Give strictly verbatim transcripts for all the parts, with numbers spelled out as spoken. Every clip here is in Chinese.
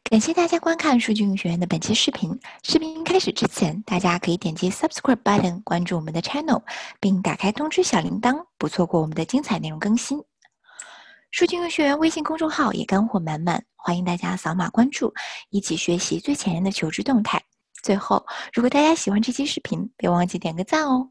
感谢大家观看数据运学院的本期视频。视频开始之前，大家可以点击 Subscribe button 关注我们的 channel， 并打开通知小铃铛，不错过我们的精彩内容更新。数据运学院微信公众号也干货满满，欢迎大家扫码关注，一起学习最前沿的求职动态。最后，如果大家喜欢这期视频，别忘记点个赞哦。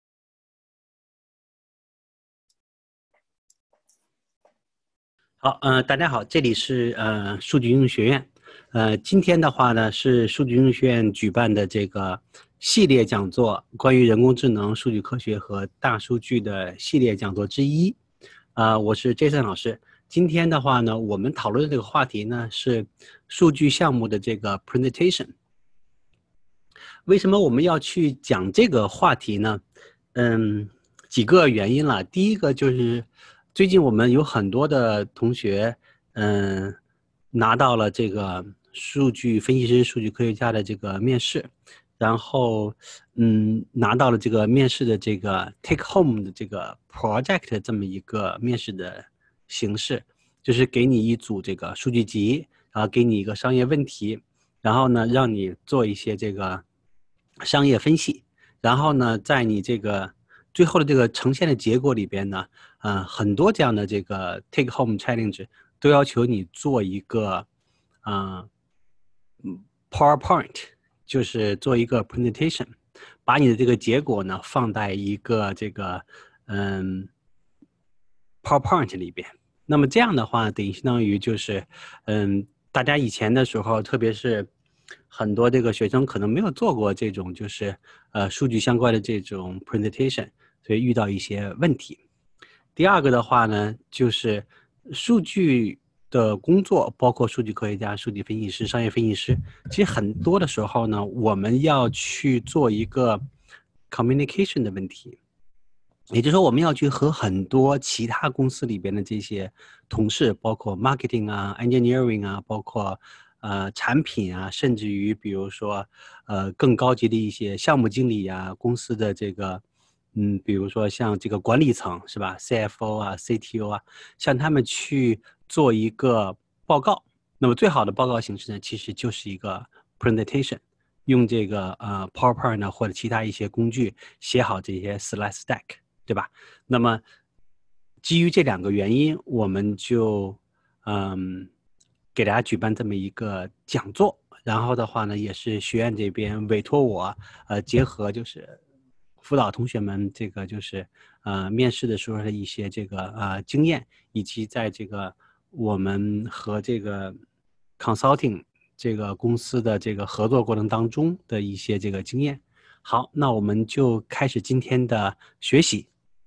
好，呃，大家好，这里是呃数据应用学院，呃，今天的话呢是数据应用学院举办的这个系列讲座，关于人工智能、数据科学和大数据的系列讲座之一。啊、呃，我是 Jason 老师。今天的话呢，我们讨论的这个话题呢是数据项目的这个 presentation。为什么我们要去讲这个话题呢？嗯，几个原因了。第一个就是最近我们有很多的同学，嗯，拿到了这个数据分析师、数据科学家的这个面试，然后，嗯，拿到了这个面试的这个 take home 的这个 project 这么一个面试的形式，就是给你一组这个数据集，然后给你一个商业问题，然后呢，让你做一些这个商业分析，然后呢，在你这个最后的这个呈现的结果里边呢，呃，很多这样的这个 take home challenge 都要求你做一个，呃，PowerPoint， 就是做一个 presentation， 把你的这个结果呢放在一个这个嗯 PowerPoint 里边。那么这样的话，等于相当于就是嗯，大家以前的时候，特别是很多这个学生可能没有做过这种就是呃数据相关的这种 presentation， 所以遇到一些问题。第二个的话呢，就是数据的工作，包括数据科学家、数据分析师、商业分析师，其实很多的时候呢，我们要去做一个 communication 的问题。也就是说，我们要去和很多其他公司里边的这些同事，包括 marketing 啊、engineering 啊，包括呃产品啊，甚至于比如说呃更高级的一些项目经理啊，公司的这个嗯，比如说像这个管理层是吧 ，C F O 啊、C T O 啊，向他们去做一个报告。那么最好的报告形式呢，其实就是一个 presentation， 用这个呃 PowerPoint 呢或者其他一些工具写好这些 slide stack。对吧？那么基于这两个原因，我们就嗯给大家举办这么一个讲座。然后的话呢，也是学院这边委托我，呃，结合就是辅导同学们这个就是呃面试的时候的一些这个呃经验，以及在这个我们和这个 consulting 这个公司的这个合作过程当中的一些这个经验。好，那我们就开始今天的学习。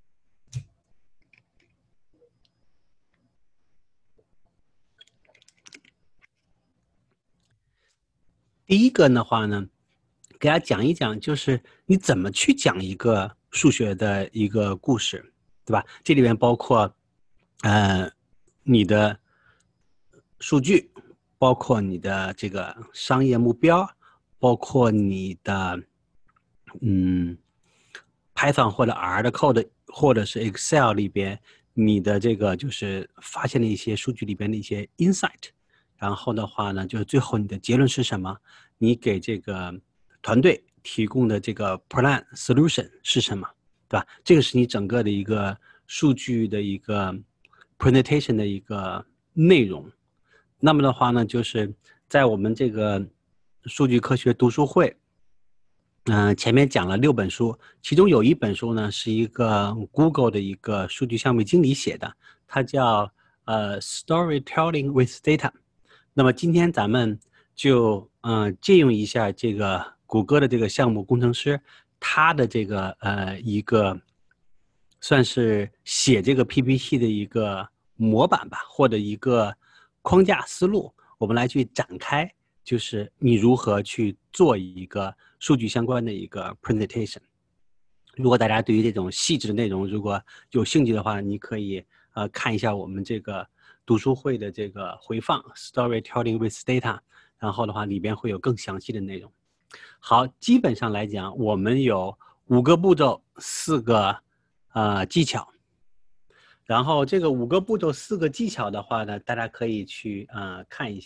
第一个的话呢，给大家讲一讲，就是你怎么去讲一个数学的一个故事，对吧？这里面包括，呃，你的数据，包括你的这个商业目标，包括你的，嗯 ，Python 或者 R 的 code， 或者是 Excel 里边你的这个就是发现的一些数据里边的一些 insight。然后的话呢，就是最后你的结论是什么？你给这个团队提供的这个 plan solution 是什么？对吧？这个是你整个的一个数据的一个 presentation 的一个内容。那么的话呢，就是在我们这个数据科学读书会，嗯、呃，前面讲了六本书，其中有一本书呢是一个 Google 的一个数据项目经理写的，它叫呃 Storytelling with Data。那么今天咱们就呃借用一下这个谷歌的这个项目工程师，他的这个呃一个算是写这个 P P T 的一个模板吧，或者一个框架思路，我们来去展开，就是你如何去做一个数据相关的一个 presentation。如果大家对于这种细致的内容如果有兴趣的话，你可以呃看一下我们这个读书会的这个回放 Storytelling with Data， 然后的话里边会有更详细的内容。好，基本上来讲，我们有五个步骤，四个呃技巧。然后这个五个步骤、四个技巧的话呢，大家可以去呃看一下。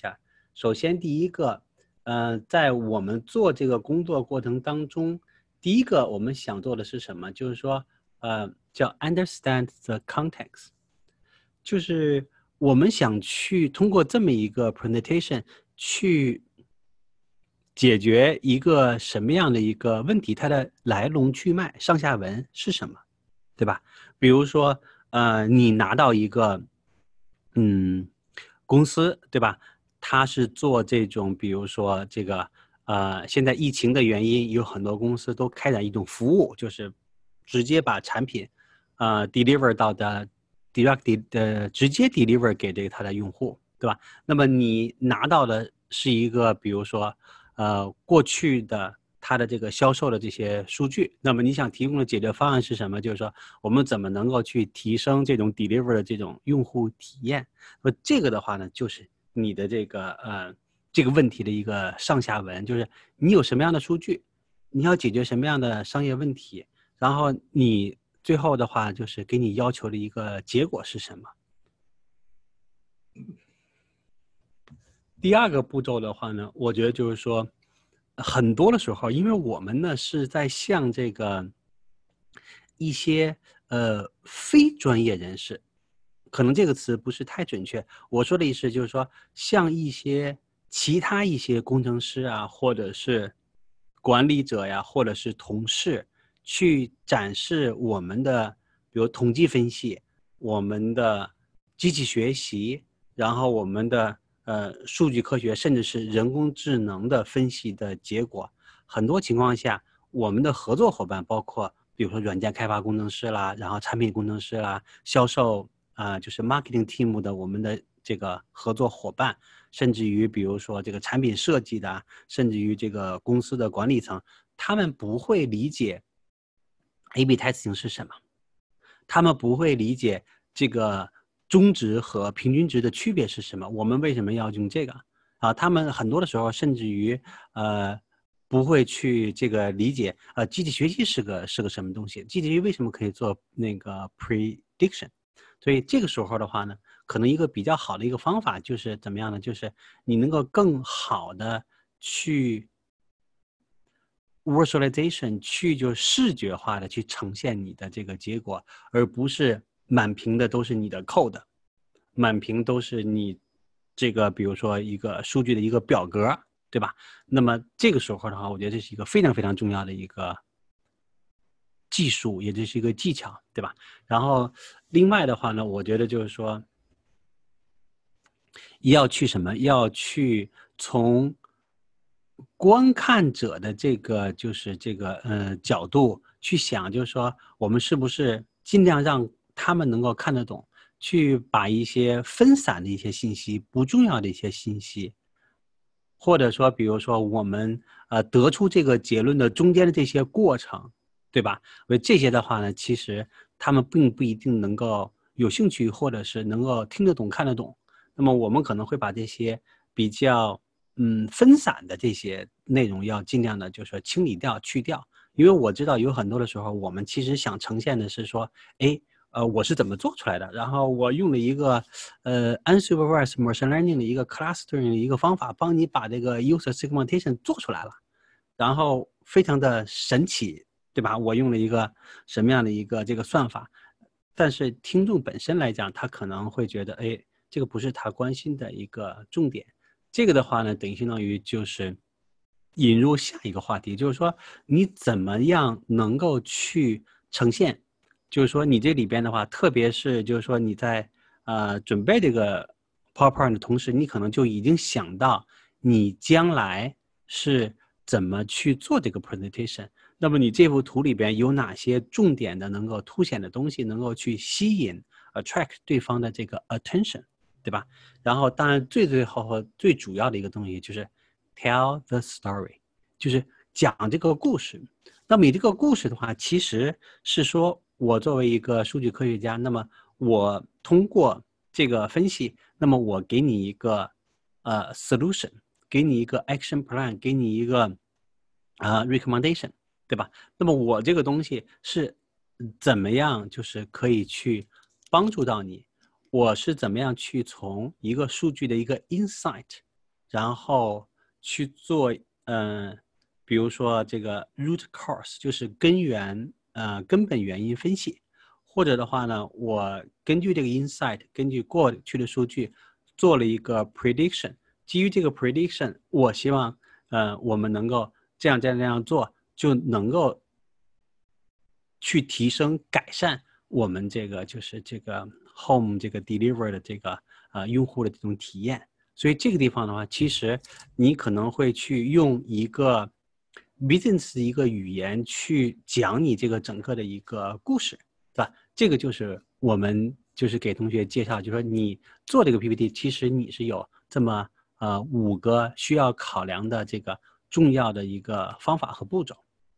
首先第一个，呃，在我们做这个工作过程当中，第一个我们想做的是什么？就是说，呃，叫 understand the context， 就是我们想去通过这么一个 presentation 去解决一个什么样的一个问题，它的来龙去脉、上下文是什么，对吧？比如说，呃，你拿到一个，嗯，公司，对吧？它是做这种，比如说这个，呃，现在疫情的原因，有很多公司都开展一种服务，就是直接把产品，呃，deliver 到的 direct 的直接 deliver 给这个它的用户，对吧？那么你拿到的是一个，比如说，呃，过去的它的这个销售的这些数据，那么你想提供的解决方案是什么？就是说，我们怎么能够去提升这种 deliver 的这种用户体验？那么这个的话呢，就是你的这个呃这个问题的一个上下文，就是你有什么样的数据，你要解决什么样的商业问题，然后你最后的话就是给你要求的一个结果是什么。第二个步骤的话呢，我觉得就是说，很多的时候，因为我们呢是在向这个一些呃非专业人士，可能这个词不是太准确，我说的意思就是说，像一些其他一些工程师啊，或者是管理者呀，或者是同事，去展示我们的，比如统计分析，我们的机器学习，然后我们的呃数据科学，甚至是人工智能的分析的结果，很多情况下，我们的合作伙伴包括比如说软件开发工程师啦，然后产品工程师啦，销售啊、呃，就是 marketing team 的我们的这个合作伙伴，甚至于比如说这个产品设计的，甚至于这个公司的管理层，他们不会理解 A B testing 是什么，他们不会理解这个中值和平均值的区别是什么，我们为什么要用这个啊？他们很多的时候甚至于呃。不会去这个理解，呃，机器学习是个是个什么东西？机器学习为什么可以做那个 prediction？所以这个时候的话呢，可能一个比较好的一个方法就是怎么样呢？就是你能够更好的去 visualization， 去就视觉化的去呈现你的这个结果，而不是满屏的都是你的 code， 满屏都是你这个比如说一个数据的一个表格。对吧？那么这个时候的话，我觉得这是一个非常非常重要的一个技术，也就是一个技巧，对吧？然后另外的话呢，我觉得就是说，要去什么？要去从观看者的这个就是这个呃角度去想，就是说我们是不是尽量让他们能够看得懂，去把一些分散的一些信息、不重要的一些信息。或者说，比如说我们呃得出这个结论的中间的这些过程，对吧？因为这些的话呢，其实他们并不一定能够有兴趣，或者是能够听得懂、看得懂。那么我们可能会把这些比较嗯分散的这些内容，要尽量的就是说清理掉、去掉。因为我知道有很多的时候，我们其实想呈现的是说，哎。呃，我是怎么做出来的？然后我用了一个呃 unsupervised machine learning 的一个 clustering 的一个方法，帮你把这个 user segmentation 做出来了，然后非常的神奇，对吧？我用了一个什么样的一个这个算法？但是听众本身来讲，他可能会觉得，哎，这个不是他关心的一个重点。这个的话呢，等于相当于就是引入下一个话题，就是说你怎么样能够去呈现。就是说，你这里边的话，特别是就是说你在呃准备这个 PowerPoint 的同时，你可能就已经想到你将来是怎么去做这个 presentation。那么你这幅图里边有哪些重点的能够凸显的东西，能够去吸引 attract 对方的这个 attention， 对吧？然后当然最最后和最主要的一个东西就是 tell the story， 就是讲这个故事。那么你这个故事的话，其实是说。我作为一个数据科学家，那么我通过这个分析，那么我给你一个呃 solution， 给你一个 action plan， 给你一个啊、呃、recommendation， 对吧？那么我这个东西是怎么样，就是可以去帮助到你？我是怎么样去从一个数据的一个 insight 然后去做嗯、呃，比如说这个 root cause 就是根源呃根本原因分析，或者的话呢，我根据这个 insight， 根据过去的数据做了一个 prediction， 基于这个 prediction， 我希望呃我们能够这样这样这样做，就能够去提升改善我们这个就是这个 home 这个 deliver 的这个呃用户的这种体验。所以这个地方的话，其实你可能会去用一个 business 的一个语言去讲你这个整个的一个故事，对吧？这个就是我们就是给同学介绍，就是说你做这个 P P T， 其实你是有这么呃五个需要考量的这个重要的一个方法和步骤。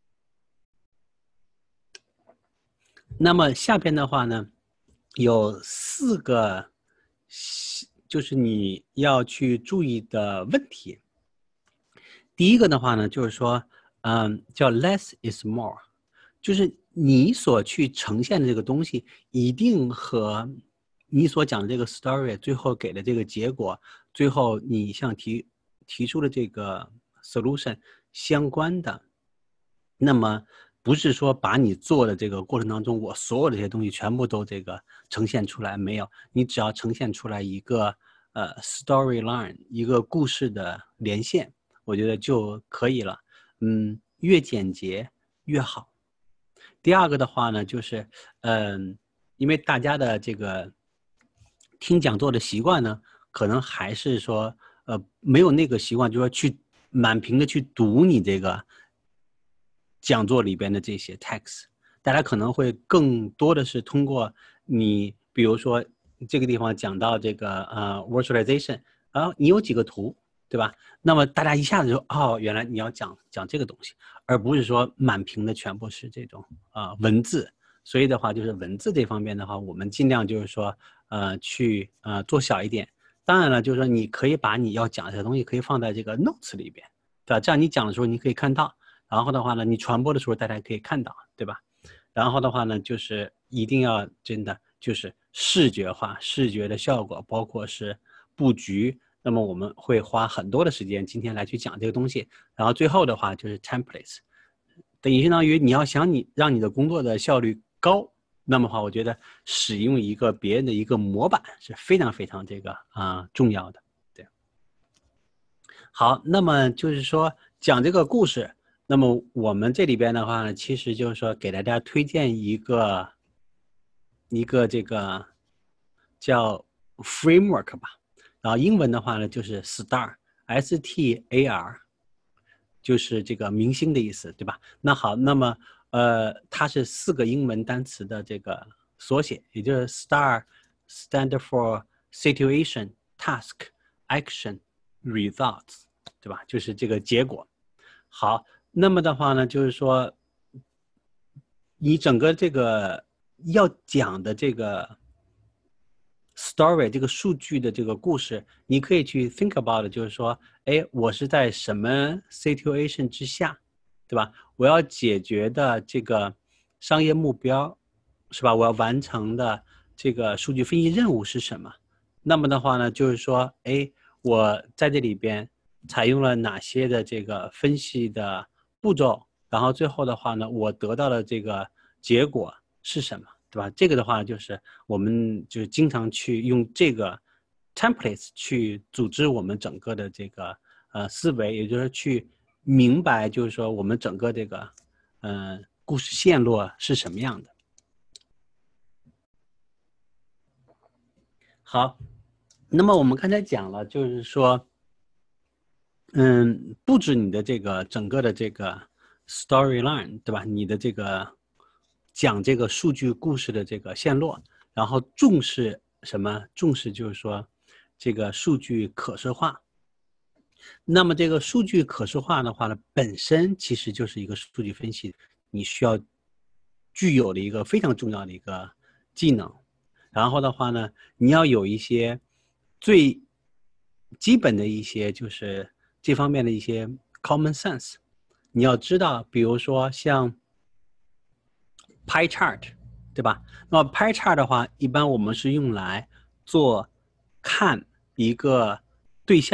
那么下边的话呢，有四个就是你要去注意的问题。第一个的话呢，就是说，嗯，叫 less is more， 就是你所去呈现的这个东西，一定和你所讲的这个 story 最后给的这个结果，最后你想提提出的这个 solution 相关的。那么不是说把你做的这个过程当中，我所有的这些东西全部都这个呈现出来，没有，你只要呈现出来一个呃 storyline， 一个故事的连线，我觉得就可以了。嗯，越简洁越好。第二个的话呢，就是嗯、呃，因为大家的这个听讲座的习惯呢，可能还是说呃没有那个习惯，就是说去满屏的去读你这个讲座里边的这些 text， 大家可能会更多的是通过你，比如说这个地方讲到这个呃 virtualization， 啊，你有几个图，对吧？那么大家一下子就哦，原来你要讲讲这个东西，而不是说满屏的全部是这种啊、呃、文字。所以的话，就是文字这方面的话，我们尽量就是说呃去呃做小一点。当然了，就是说你可以把你要讲的东西可以放在这个 notes 里边，对吧？这样你讲的时候你可以看到。然后的话呢，你传播的时候大家可以看到，对吧？然后的话呢，就是一定要真的就是视觉化，视觉的效果，包括是布局。那么我们会花很多的时间今天来去讲这个东西。然后最后的话就是 templates， 等于相当于你要想你让你的工作的效率高，那么的话，我觉得使用一个别人的一个模板是非常非常这个啊、呃、重要的。对，好，那么就是说讲这个故事。那么我们这里边的话呢，其实就是说给大家推荐一个一个这个叫 framework 吧，然后英文的话呢就是 star S T A R， 就是这个明星的意思，对吧？那好，那么呃它是四个英文单词的这个缩写，也就是 star stand for situation task action results， 对吧？就是这个结果。好。那么的话呢，就是说，你整个这个要讲的这个 story， 这个数据的这个故事，你可以去 think about， 就是说，哎，我是在什么 situation 之下，对吧？我要解决的这个商业目标，是吧？我要完成的这个数据分析任务是什么？那么的话呢，就是说，哎，我在这里边采用了哪些的这个分析的步骤，然后最后的话呢，我得到的这个结果是什么，对吧？这个的话就是我们就经常去用这个 templates 去组织我们整个的这个呃思维，也就是去明白，就是说我们整个这个呃故事线络是什么样的。好，那么我们刚才讲了，就是说。嗯，布置你的这个整个的这个 storyline， 对吧？你的这个讲这个数据故事的这个线络，然后重视什么？重视就是说这个数据可视化。那么这个数据可视化的话呢，本身其实就是一个数据分析你需要具有的一个非常重要的一个技能。然后的话呢，你要有一些最基本的一些就是这方面的一些 common sense， 你要知道，比如说像 pie chart， 对吧？那么 pie chart 的话，一般我们是用来做看一个对象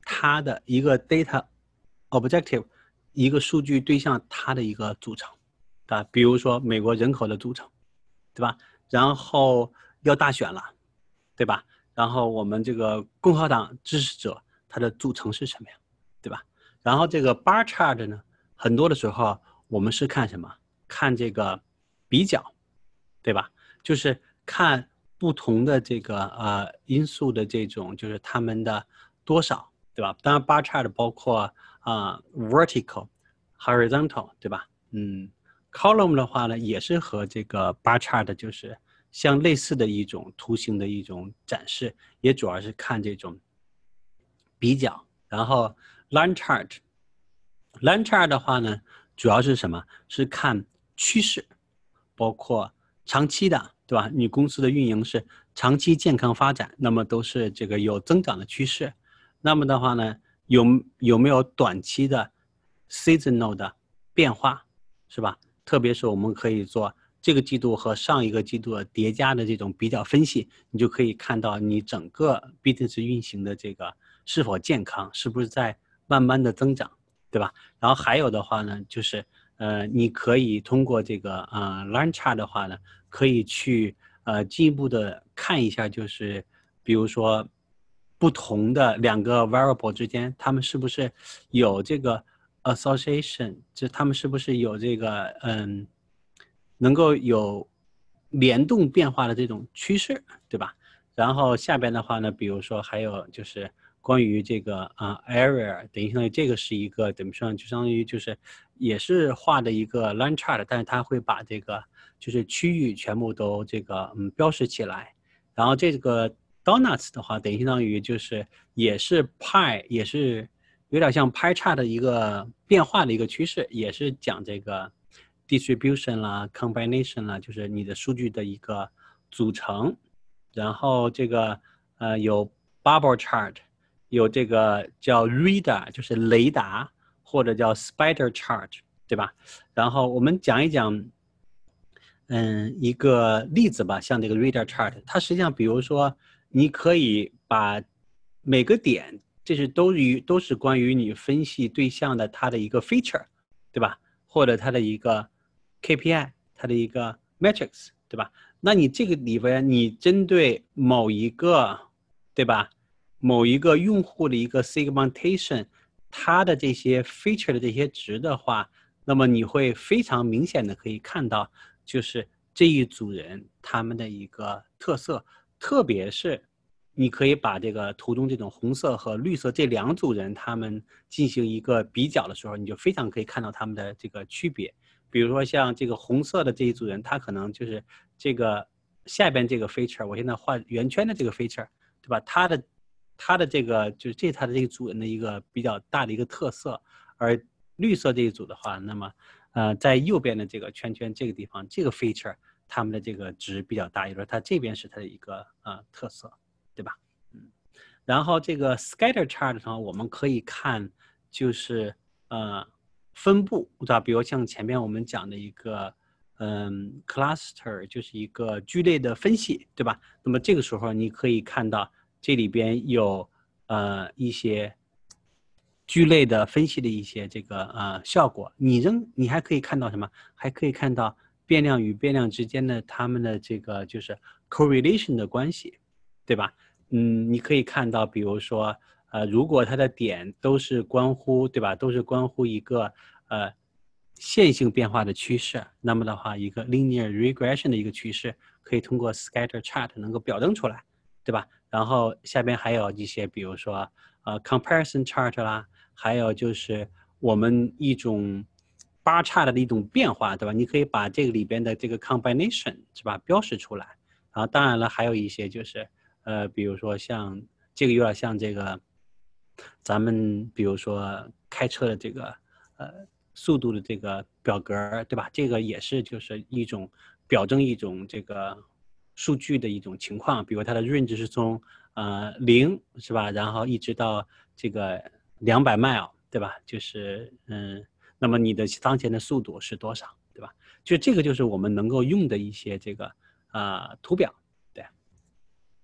它的一个 data objective， 一个数据对象它的一个组成，啊，比如说美国人口的组成，对吧？然后要大选了，对吧？然后我们这个共和党支持者它的组成是什么呀，对吧？然后这个 bar chart 呢，很多的时候我们是看什么？看这个比较，对吧？就是看不同的这个呃因素的这种，就是他们的多少，对吧？当然 bar chart 包括啊、呃、vertical、horizontal， 对吧？嗯 ，column 的话呢，也是和这个 bar chart 就是相类似的一种图形的一种展示，也主要是看这种比较。然后 line chart，line chart 的话呢，主要是什么？是看趋势，包括长期的，对吧？你公司的运营是长期健康发展，那么都是这个有增长的趋势。那么的话呢，有有没有短期的 seasonal 的变化，是吧？特别是我们可以做这个季度和上一个季度的叠加的这种比较分析，你就可以看到你整个 business 运行的这个是否健康，是不是在慢慢的增长，对吧？然后还有的话呢，就是呃，你可以通过这个呃 line chart 的话呢，可以去呃进一步的看一下，就是比如说不同的两个 variable 之间，他们是不是有这个 association， 就他们是不是有这个嗯，能够有联动变化的这种趋势，对吧？然后下边的话呢，比如说还有就是关于这个啊、呃、area， 等于相当于这个是一个怎么说呢？就相当于就是也是画的一个 line chart， 但是它会把这个就是区域全部都这个嗯标识起来。然后这个 donuts 的话，等于相当于就是也是派，也是有点像 pie chart 的一个变化的一个趋势，也是讲这个 distribution 啦 ，combination 啦，就是你的数据的一个组成。然后这个呃有 bubble chart， 有这个叫 radar， 就是雷达，或者叫 spider chart， 对吧？然后我们讲一讲，嗯，一个例子吧，像这个 radar chart， 它实际上比如说你可以把每个点，这是都于都是关于你分析对象的它的一个 feature， 对吧？或者它的一个 K P I， 它的一个 metrics， 对吧？那你这个里边，你针对某一个，对吧？某一个用户的一个 segmentation， 它的这些 feature 的这些值的话，那么你会非常明显的可以看到，就是这一组人他们的一个特色，特别是你可以把这个图中这种红色和绿色这两组人他们进行一个比较的时候，你就非常可以看到他们的这个区别。比如说像这个红色的这一组人，他可能就是这个下边这个 feature， 我现在画圆圈的这个 feature， 对吧？它的它的这个就是这它的这一组人的一个比较大的一个特色。而绿色这一组的话，那么呃在右边的这个圈圈这个地方，这个 feature 他们的这个值比较大，也就是它这边是它的一个呃特色，对吧？嗯，然后这个 scatter chart 上我们可以看就是呃。分布，对吧？比如像前面我们讲的一个，嗯 ，cluster 就是一个聚类的分析，对吧？那么这个时候你可以看到这里边有呃一些聚类的分析的一些这个呃效果。你仍你还可以看到什么？还可以看到变量与变量之间的它们的这个就是 correlation 的关系，对吧？嗯，你可以看到，比如说。呃，如果它的点都是关乎，对吧？都是关乎一个呃线性变化的趋势，那么的话，一个 linear regression 的一个趋势，可以通过 scatter chart 能够表征出来，对吧？然后下边还有一些，比如说呃 comparison chart 啦，还有就是我们一种 bar chart 的一种变化，对吧？你可以把这个里边的这个 combination 是吧标识出来。然后当然了，还有一些就是呃，比如说像这个有点像这个。咱们比如说开车的这个呃速度的这个表格，对吧？这个也是就是一种表征一种这个数据的一种情况，比如它的 range 是从呃零是吧，然后一直到这个两百 mile， 对吧？就是嗯，那么你的当前的速度是多少，对吧？就这个就是我们能够用的一些这个呃图表，对。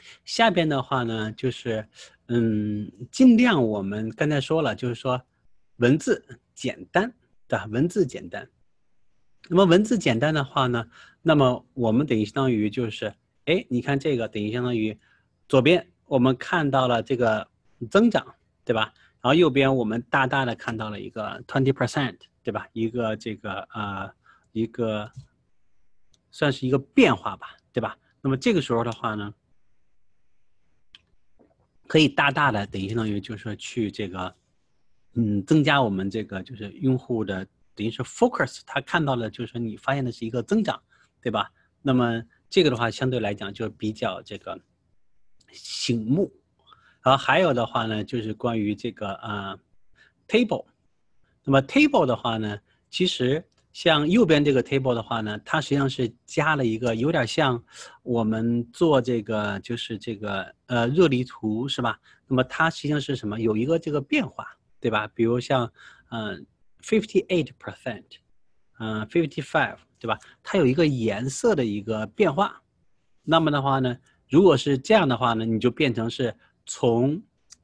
下边的话呢，就是嗯，尽量我们刚才说了，就是说文字简单，对吧？文字简单。那么文字简单的话呢，那么我们等于相当于就是，哎，你看这个等于相当于左边我们看到了这个增长，对吧？然后右边我们大大的看到了一个 twenty percent， 对吧？一个这个呃一个算是一个变化吧，对吧？那么这个时候的话呢，可以大大的等于相当于就是说去这个嗯增加我们这个就是用户的等于是 focus， 他看到的就是你发现的是一个增长，对吧？那么这个的话相对来讲就比较这个醒目。然后还有的话呢，就是关于这个呃 table。那么 table 的话呢，其实像右边这个 table 的话呢，它实际上是加了一个有点像我们做这个就是这个呃热力图是吧？那么它实际上是什么？有一个这个变化，对吧？比如像嗯 fifty-eight percent， 嗯 fifty-five， 对吧？它有一个颜色的一个变化。那么的话呢，如果是这样的话呢，你就变成是从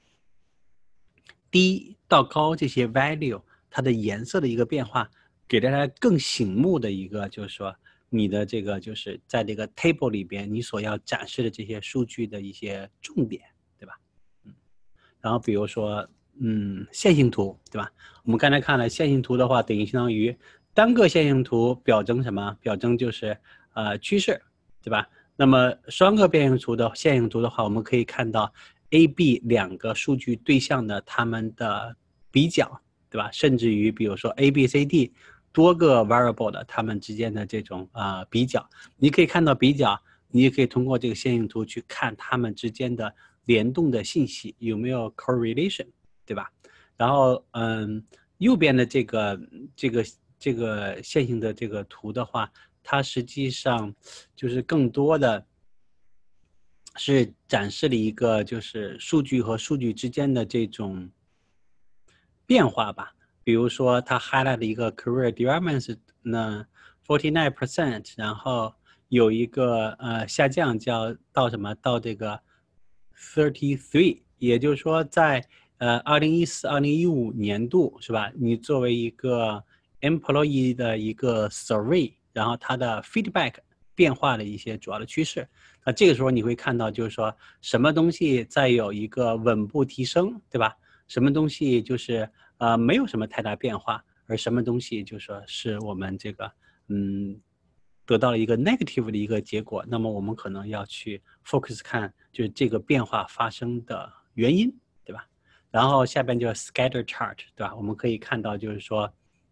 低到高这些 value 它的颜色的一个变化，给大家更醒目的一个就是说你的这个就是在这个 table 里边你所要展示的这些数据的一些重点，对吧？嗯，然后比如说嗯线性图，对吧？我们刚才看了线性图的话，等于相当于单个线性图表征什么？表征就是呃趋势，对吧？那么双个变形图的线性图的话，我们可以看到 A、B 两个数据对象的它们的比较，对吧？甚至于比如说 A、B、C、D 多个 variable 的它们之间的这种啊、呃、比较，你可以看到比较，你也可以通过这个线性图去看它们之间的联动的信息有没有 correlation， 对吧？然后嗯，右边的这个这个这个线性的这个图的话，它实际上就是更多的是展示了一个就是数据和数据之间的这种变化吧。比如说它 highlight 了一个 career development 呢 forty-nine percent， 然后有一个呃下降叫到什么到这个 thirty-three， 也就是说在呃二零一四、二零一五年度是吧？你作为一个 employee 的一个 survey， 然后它的 feedback 变化的一些主要的趋势。那这个时候你会看到，就是说什么东西在有一个稳步提升，对吧？什么东西就是呃没有什么太大变化，而什么东西就说是我们这个嗯得到了一个 negative 的一个结果，那么我们可能要去 focus 看就是这个变化发生的原因，对吧？然后下边就是 scatter chart， 对吧？我们可以看到就是说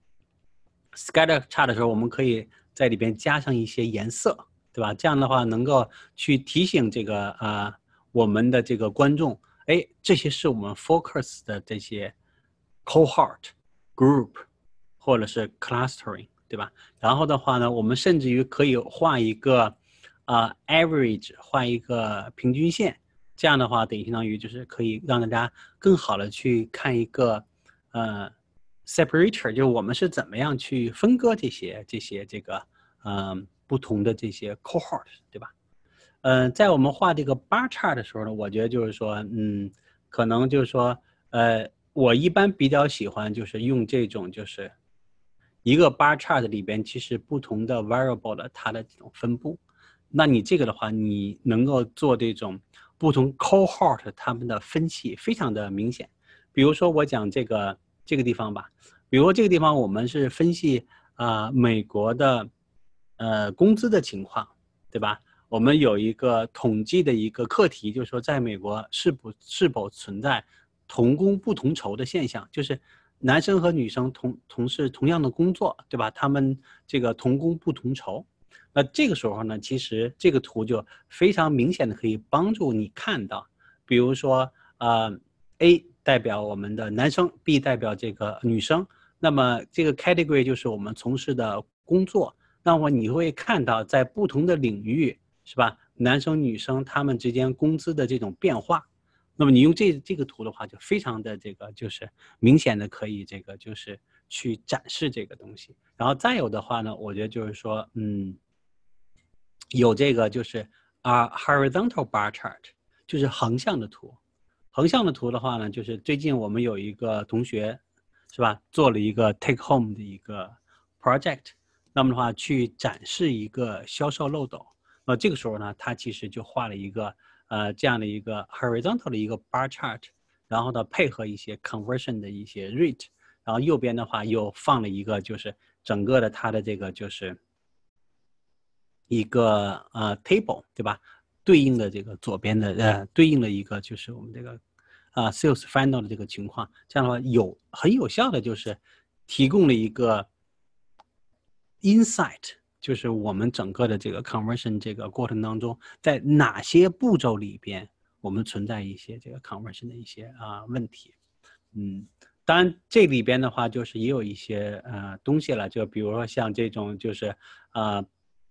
scatter chart 的时候，我们可以在里边加上一些颜色。对吧？这样的话能够去提醒这个啊、呃、我们的这个观众，哎，这些是我们 focus 的这些 cohort group 或者是 clustering， 对吧？然后的话呢，我们甚至于可以画一个啊、呃、average， 画一个平均线，这样的话等于相当于就是可以让大家更好的去看一个呃 separator， 就是我们是怎么样去分割这些这些这个嗯。呃不同的这些 cohort， 对吧？嗯、呃，在我们画这个 bar chart 的时候呢，我觉得就是说，嗯，可能就是说，呃，我一般比较喜欢就是用这种就是一个 bar chart 里边其实不同的 variable 的它的这种分布。那你这个的话，你能够做这种不同 cohort 它们的分析非常的明显。比如说我讲这个这个地方吧，比如说这个地方我们是分析啊、呃、美国的。呃，工资的情况，对吧？我们有一个统计的一个课题，就是说，在美国是否是否存在同工不同酬的现象，就是男生和女生同同事同样的工作，对吧？他们这个同工不同酬。那这个时候呢，其实这个图就非常明显的可以帮助你看到，比如说，呃 ，A 代表我们的男生 ，B 代表这个女生，那么这个 category 就是我们从事的工作。那么你会看到，在不同的领域，是吧？男生、女生他们之间工资的这种变化。那么你用这这个图的话，就非常的这个就是明显的可以这个就是去展示这个东西。然后再有的话呢，我觉得就是说，嗯，有这个就是啊、uh, horizontal bar chart， 就是横向的图。横向的图的话呢，就是最近我们有一个同学，是吧，做了一个 take home 的一个 project， 那么的话去展示一个销售漏斗。那这个时候呢，他其实就画了一个呃这样的一个 horizontal 的一个 bar chart， 然后呢配合一些 conversion 的一些 rate， 然后右边的话又放了一个就是整个的它的这个就是一个呃 table， 对吧？对应的这个左边的呃对应的一个就是我们这个啊、呃、sales funnel 的这个情况，这样的话有很有效的就是提供了一个 insight， 就是我们整个的这个 conversion 这个过程当中，在哪些步骤里边我们存在一些这个 conversion 的一些啊、呃、问题。嗯，当然这里边的话就是也有一些呃东西了，就比如说像这种就是呃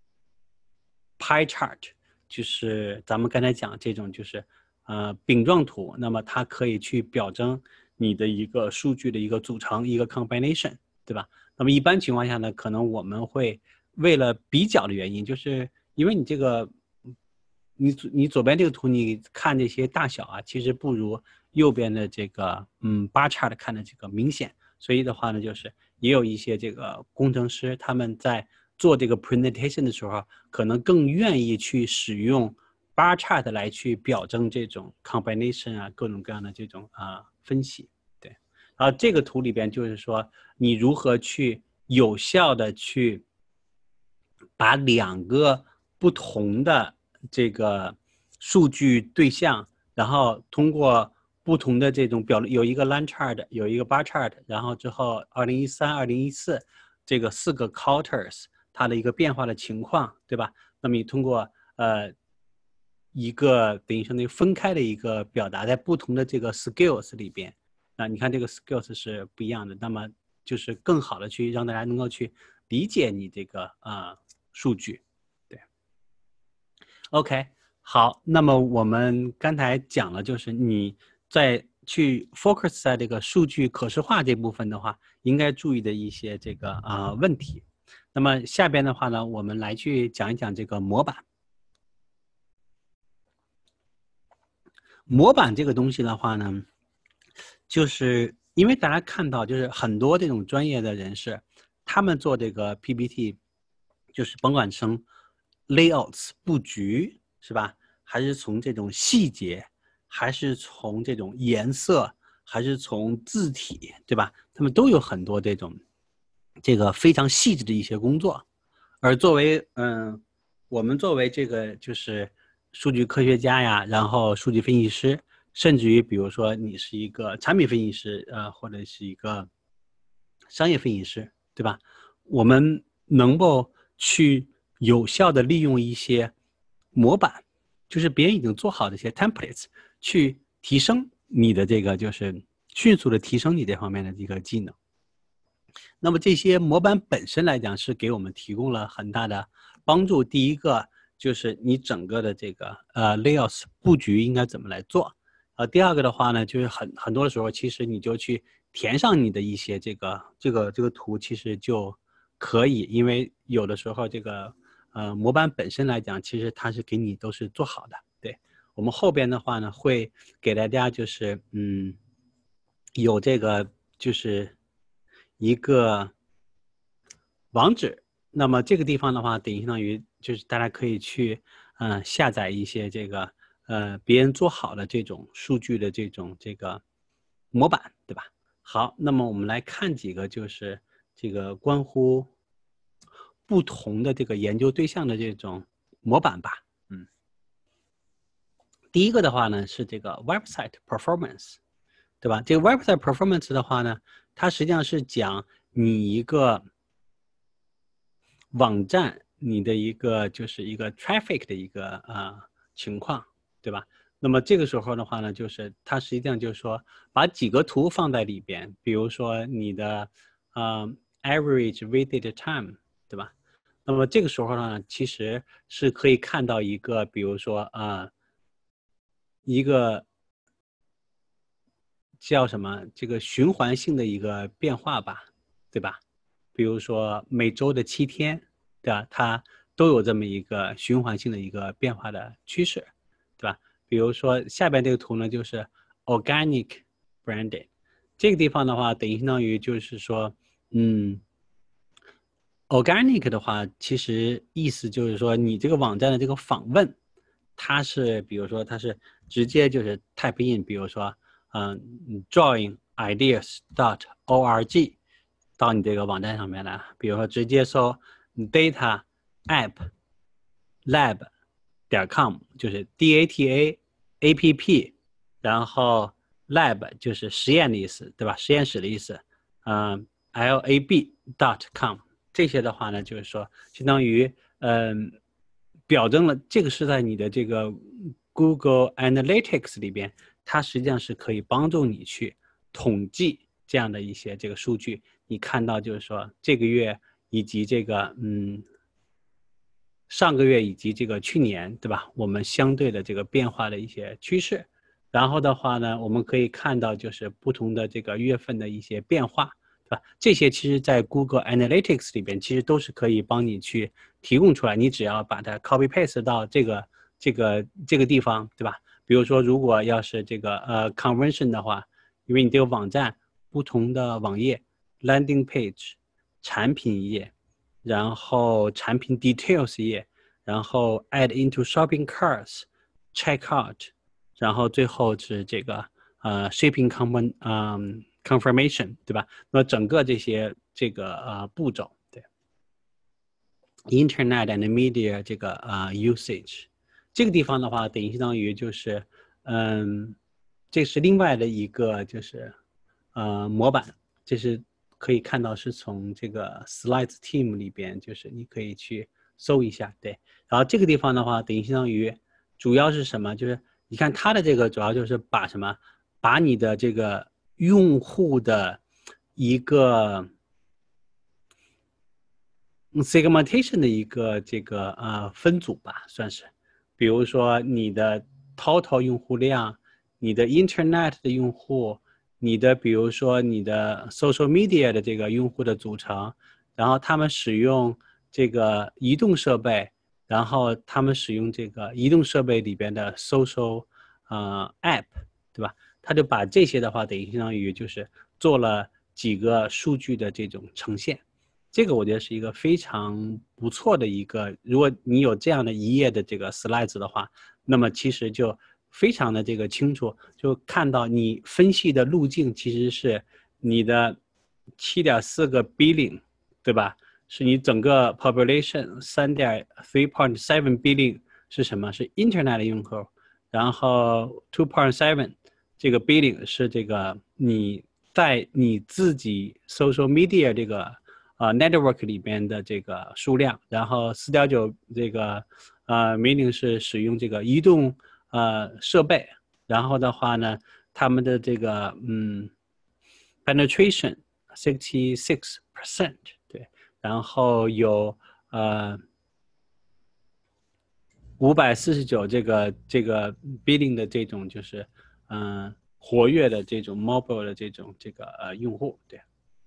pie chart， 就是咱们刚才讲这种就是呃饼状图，那么它可以去表征你的一个数据的一个组成，一个 combination， 对吧？那么一般情况下呢，可能我们会为了比较的原因，就是因为你这个你你左边这个图你看这些大小啊，其实不如右边的这个嗯 bar chart 看的这个明显，所以的话呢，就是也有一些这个工程师他们在做这个 presentation 的时候，可能更愿意去使用 bar chart 来去表征这种 combination 啊，各种各样的这种啊、呃、分析。对，然后这个图里边就是说你如何去有效的去把两个不同的这个数据对象，然后通过不同的这种表，有一个 line chart， 有一个 bar chart， 然后之后二零一三、二零一四这个四个 quarters 它的一个变化的情况，对吧？那么你通过呃一个等于相当于分开的一个表达，在不同的这个 skills 里边，啊，你看这个 skills 是不一样的，那么就是更好的去让大家能够去理解你这个啊、呃、数据，对。OK， 好，那么我们刚才讲了，就是你在去 focus 在这个数据可视化这部分的话，应该注意的一些这个啊、呃、问题。那么下边的话呢，我们来去讲一讲这个模板。模板这个东西的话呢，就是因为大家看到，就是很多这种专业的人士，他们做这个 P P T， 就是甭管从 layouts 布局是吧，还是从这种细节，还是从这种颜色，还是从字体，对吧？他们都有很多这种这个非常细致的一些工作。而作为嗯，我们作为这个就是数据科学家呀，然后数据分析师，甚至于比如说你是一个产品分析师，呃，或者是一个商业分析师，对吧？我们能够去有效的利用一些模板，就是别人已经做好的一些 templates， 去提升你的这个就是迅速的提升你这方面的一个技能。那么这些模板本身来讲是给我们提供了很大的帮助。第一个就是你整个的这个呃 layouts 布局应该怎么来做，呃，第二个的话呢，就是很很多的时候，其实你就去填上你的一些这个这个这个图，其实就可以，因为有的时候这个呃模板本身来讲，其实它是给你都是做好的。对，我们后边的话呢，会给大家就是嗯有这个就是一个网址，那么这个地方的话，等于相当于就是大家可以去嗯、呃、下载一些这个呃别人做好的这种数据的这种这个模板，对吧？好，那么我们来看几个就是这个关乎不同的这个研究对象的这种模板吧。嗯，第一个的话呢是这个 website performance， 对吧？这个 website performance 的话呢，它实际上是讲你一个网站你的一个就是一个 traffic 的一个啊、呃、情况，对吧？那么这个时候的话呢，就是它实际上就是说把几个图放在里边，比如说你的呃 average visit time， 对吧？那么这个时候呢，其实是可以看到一个，比如说啊、呃、一个叫什么这个循环性的一个变化吧，对吧？比如说每周的七天，对吧？它都有这么一个循环性的一个变化的趋势，对吧？ 比如说下边这个图呢，就是 organic branding， 这个地方的话，等于相当于就是说，嗯 ，organic 的话，其实意思就是说，你这个网站的这个访问，它是比如说它是直接就是 type in， 比如说，嗯 ，drawing ideas dot org 到你这个网站上面来，比如说直接搜 data app lab 点 com， 就是 d a t a a p p， 然后 lab 就是实验的意思，对吧？实验室的意思，嗯 ，l a b dot com。这些的话呢，就是说，相当于嗯，表征了这个是在你的这个 Google Analytics 里边，它实际上是可以帮助你去统计这样的一些这个数据。你看到就是说这个月以及这个嗯上个月以及这个去年，对吧？我们相对的这个变化的一些趋势。然后的话呢，我们可以看到就是不同的这个月份的一些变化。这些其实在 Google Analytics 里边其实都是可以帮你去提供出来，你只要把它 copy paste 到这个这个这个地方，对吧？比如说如果要是这个呃 conversion 的话，因为你这个网站不同的网页 landing page 产品页，然后产品 details 页，然后 add into shopping carts checkout， 然后最后是这个呃 shipping confirm 嗯confirmation， 对吧？那整个这些这个呃步骤，对 ，Internet and media 这个呃 usage， 这个地方的话，等于相当于就是嗯，这是另外的一个就是呃模板，这是可以看到是从这个 Slides Team 里边，就是你可以去搜一下，对。然后这个地方的话，等于相当于主要是什么？就是你看它的这个主要就是把什么，把你的这个用户的一个 segmentation 的一个这个呃分组吧，算是，比如说你的 total 用户量，你的 internet 的用户，你的比如说你的 social media 的这个用户的组成，然后他们使用这个移动设备，然后他们使用这个移动设备里边的 social 呃 app， 对吧？他就把这些的话等于相当于就是做了几个数据的这种呈现。这个我觉得是一个非常不错的一个，如果你有这样的一页的这个 slides 的话，那么其实就非常的这个清楚，就看到你分析的路径其实是你的 七点四个 billion， 对吧？是你整个 population 三点 three point seven billion 是什么？是 internet 的用户，然后 two point seven 这个 billion 是这个你在你自己 social media 这个呃 network 里边的这个数量，然后 四点九 这个呃 million 是使用这个移动呃设备，然后的话呢，他们的这个嗯 penetration sixty-six percent， 对，然后有呃五百四十九这个这个 billing 的这种就是嗯、呃、活跃的这种 mobile 的这种这个呃用户，对。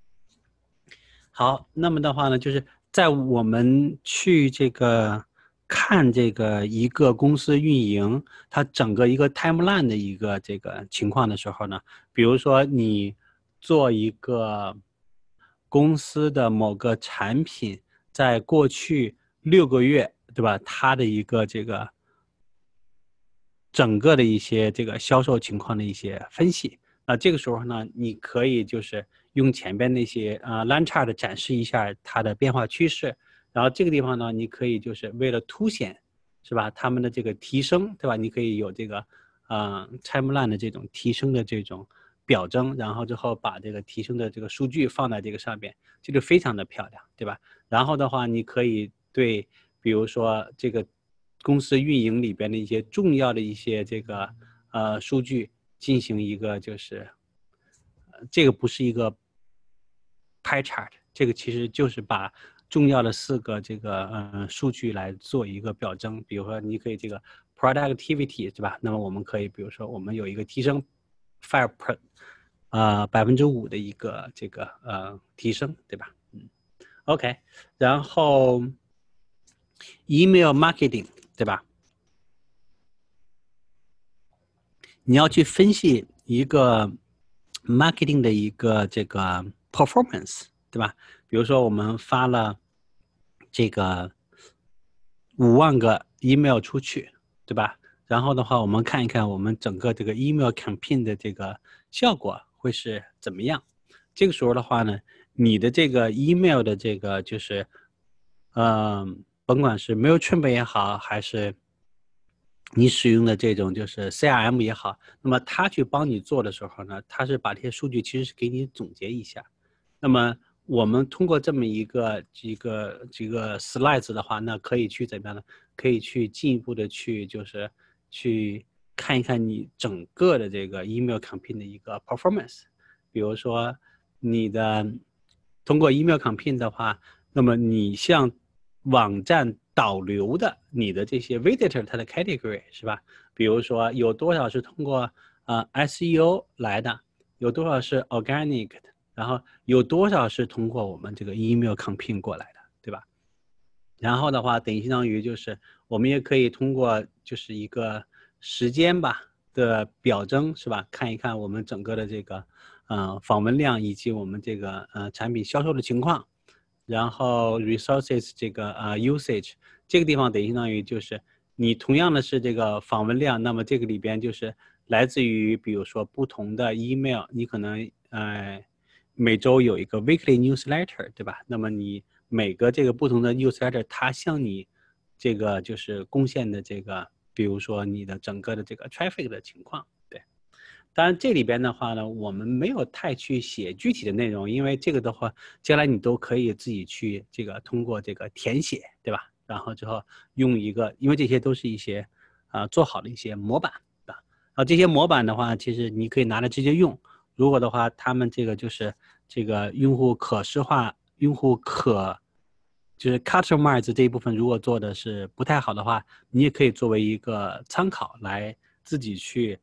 好，那么的话呢，就是在我们去这个看这个一个公司运营它整个一个 timeline 的一个这个情况的时候呢，比如说你做一个公司的某个产品，在过去六个月，对吧？它的一个这个整个的一些这个销售情况的一些分析。那这个时候呢，你可以就是用前边那些呃 line chart 展示一下它的变化趋势，然后这个地方呢，你可以就是为了凸显，是吧？他们的这个提升，对吧？你可以有这个呃 timeline 的这种提升的这种表征，然后之后把这个提升的这个数据放在这个上边，这就非常的漂亮，对吧？然后的话，你可以对比如说这个公司运营里边的一些重要的一些这个呃数据进行一个就是，这个不是一个 pie chart， 这个其实就是把重要的四个这个呃数据来做一个表征。比如说你可以这个 productivity， 对吧？那么我们可以比如说我们有一个提升 five per 呃百分之五的一个这个呃提升，对吧？嗯 ，OK， 然后 email marketing， 对吧？ 你要去分析一个 marketing 的一个这个 performance， 对吧？比如说我们发了这个五万个 email 出去，对吧？然后的话，我们看一看我们整个这个 email campaign 的这个效果会是怎么样。这个时候的话呢，你的这个 email 的这个就是，呃，甭管是 Mailchimp 也好，还是你使用的这种就是 C R M 也好，那么他去帮你做的时候呢，他是把这些数据其实是给你总结一下。那么我们通过这么一个几个几个 slides 的话，那可以去怎么样呢？可以去进一步的去就是去看一看你整个的这个 email campaign 的一个 performance。比如说你的通过 email campaign 的话，那么你向网站导流的你的这些 visitor 它的 category 是吧？比如说有多少是通过呃 S E O 来的，有多少是 organic 的，然后有多少是通过我们这个 email campaign 过来的，对吧？然后的话，等于相当于就是我们也可以通过就是一个时间吧的表征是吧？看一看我们整个的这个呃访问量以及我们这个呃产品销售的情况，然后 resources 这个呃 usage 这个地方等于相当于就是你同样的是这个访问量，那么这个里边就是来自于比如说不同的 email， 你可能呃每周有一个 weekly newsletter 对吧？那么你每个这个不同的 newsletter 它向你这个就是贡献的这个比如说你的整个的这个 traffic 的情况，对。当然这里边的话呢，我们没有太去写具体的内容，因为这个的话将来你都可以自己去这个通过这个填写，对吧？然后之后用一个，因为这些都是一些啊、呃、做好的一些模板啊，啊这些模板的话，其实你可以拿来直接用。如果的话，他们这个就是这个用户可视化、用户可就是 customize 这一部分，如果做的是不太好的话，你也可以作为一个参考来自己去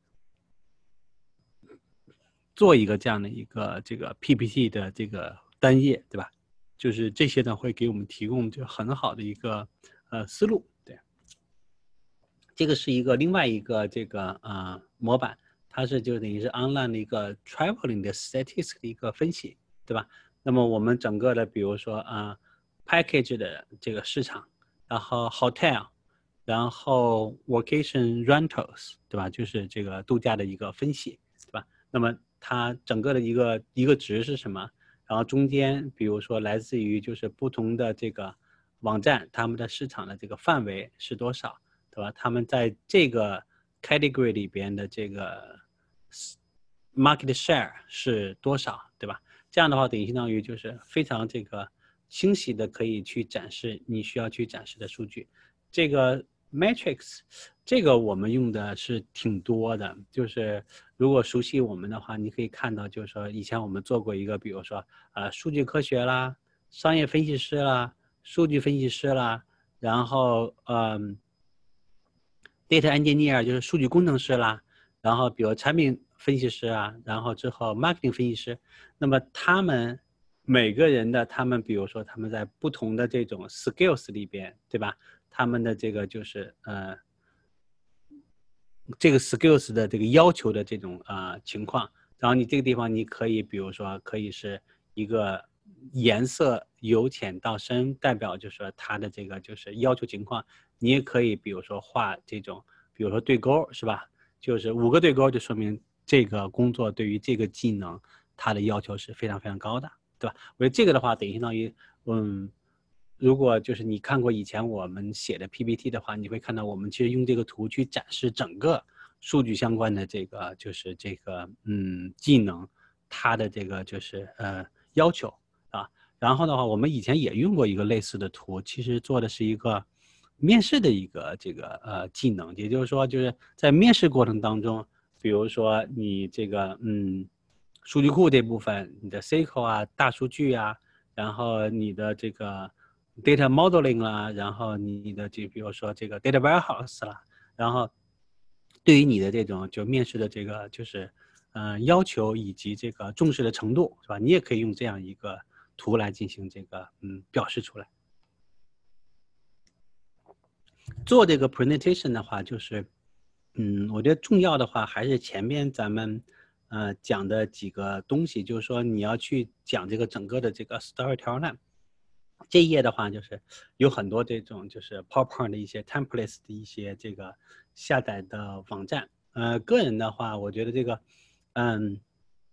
做一个这样的一个这个 P P T 的这个单页，对吧？就是这些呢会给我们提供就很好的一个呃思路，对。这个是一个另外一个这个呃模板，它是就等于是 online 的一个 traveling 的 statistics 的一个分析，对吧？那么我们整个的比如说啊、呃、package 的这个市场，然后 hotel， 然后 vacation rentals， 对吧？就是这个度假的一个分析，对吧？那么它整个的一个一个值是什么？然后中间比如说来自于就是不同的这个网站，他们的市场的这个范围是多少？对吧？他们在这个 category 里边的这个 market share 是多少，对吧？这样的话，等于相当于就是非常这个清晰的可以去展示你需要去展示的数据。这个 matrix， 这个我们用的是挺多的，就是如果熟悉我们的话，你可以看到，就是说以前我们做过一个，比如说呃数据科学啦、商业分析师啦、数据分析师啦，然后嗯。data engineer 就是数据工程师啦，然后比如产品分析师啊，然后之后 marketing 分析师，那么他们每个人的他们比如说他们在不同的这种 skills 里边，对吧？他们的这个就是呃这个 skills 的这个要求的这种啊、呃、情况，然后你这个地方你可以比如说可以是一个颜色由浅到深，代表就是说它的这个就是要求情况。你也可以比如说画这种，比如说对勾是吧？就是五个对勾就说明这个工作对于这个技能它的要求是非常非常高的，对吧？我觉得这个的话等于相当于嗯。如果就是你看过以前我们写的 P P T 的话，你会看到我们其实用这个图去展示整个数据相关的这个就是这个嗯技能，它的这个就是呃要求啊。然后的话，我们以前也用过一个类似的图，其实做的是一个面试的一个这个呃技能，也就是说就是在面试过程当中，比如说你这个嗯数据库这部分，你的 S Q L 啊、大数据啊，然后你的这个data modeling 啦，然后你的就比如说这个 data warehouse 啦，然后对于你的这种就面试的这个就是呃要求以及这个重视的程度是吧？你也可以用这样一个图来进行这个嗯表示出来。做这个 presentation 的话，就是嗯，我觉得重要的话还是前面咱们呃讲的几个东西，就是说你要去讲这个整个的这个 storytelling。这一页的话，就是有很多这种就是 PowerPoint 的一些 templates 的一些这个下载的网站。呃，个人的话，我觉得这个嗯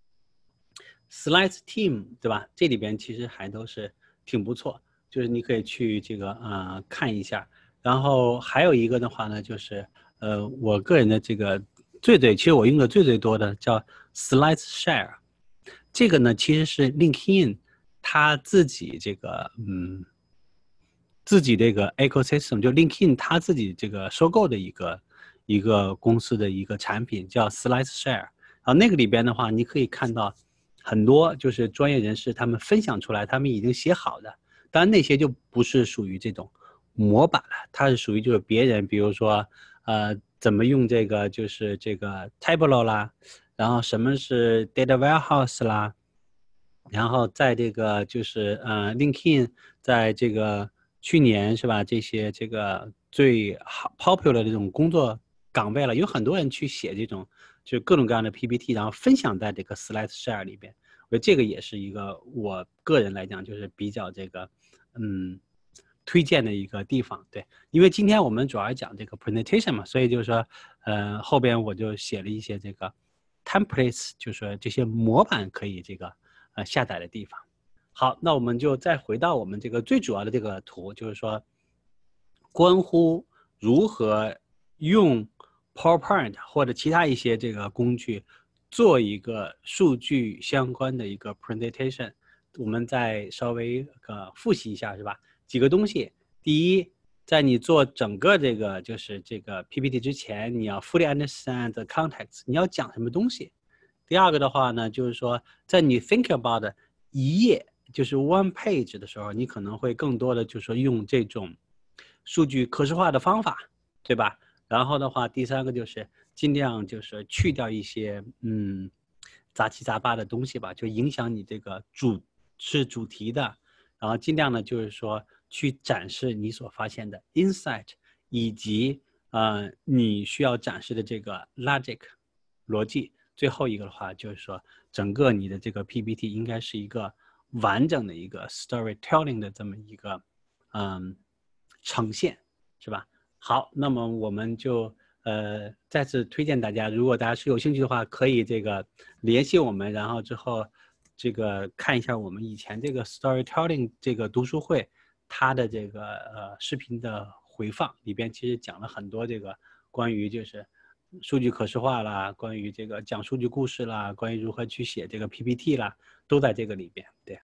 Slides Team 对吧？这里边其实还都是挺不错，就是你可以去这个啊、呃、看一下。然后还有一个的话呢，就是呃我个人的这个最最，其实我用的最最多的叫 Slides Share。这个呢其实是 LinkedIn 他自己这个嗯自己这个 ecosystem， 就 LinkedIn 他自己这个收购的一个一个公司的一个产品叫 Slides Share。然后那个里边的话，你可以看到很多就是专业人士他们分享出来，他们已经写好的。当然那些就不是属于这种模板了，它是属于就是别人，比如说呃怎么用这个就是这个 Tableau 啦，然后什么是 Data Warehouse 啦，然后在这个就是呃 LinkedIn 在这个去年是吧，这些这个最好 popular 的这种工作岗位了，有很多人去写这种就各种各样的 P P T， 然后分享在这个 Slide Share 里边。我觉得这个也是一个我个人来讲就是比较这个嗯推荐的一个地方。对，因为今天我们主要讲这个 presentation 嘛，所以就是说呃后边我就写了一些这个 templates， 就是说这些模板可以这个呃下载的地方。好，那我们就再回到我们这个最主要的这个图，就是说关乎如何用 PowerPoint 或者其他一些这个工具做一个数据相关的一个 presentation。我们再稍微呃复习一下，是吧？几个东西，第一，在你做整个这个就是这个 P P T 之前，你要 fully understand the context， 你要讲什么东西。第二个的话呢，就是说在你 think about 一页就是 one page 的时候，你可能会更多的就是说用这种数据可视化的方法，对吧？然后的话，第三个就是尽量就是去掉一些嗯杂七杂八的东西吧，就影响你这个主是主题的，然后尽量呢就是说去展示你所发现的 insight， 以及呃你需要展示的这个 logic 逻辑。最后一个的话就是说，整个你的这个 P P T 应该是一个完整的一个 storytelling 的这么一个嗯呈现，是吧？好，那么我们就呃再次推荐大家，如果大家是有兴趣的话，可以这个联系我们，然后之后这个看一下我们以前这个 storytelling 这个读书会它的这个呃视频的回放里边，其实讲了很多这个关于就是数据可视化啦，关于这个讲数据故事啦，关于如何去写这个 P P T 啦，都在这个里边。对。